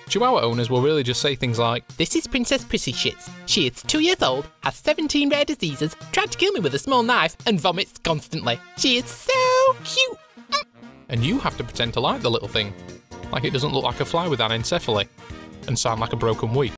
Chihuahua owners will really just say things like, "This is Princess Prissy Shits. She is 2 years old, has 17 rare diseases, tried to kill me with a small knife, and vomits constantly. She is so cute." And you have to pretend to like the little thing, like it doesn't look like a fly with anencephaly, and sound like a broken wheat.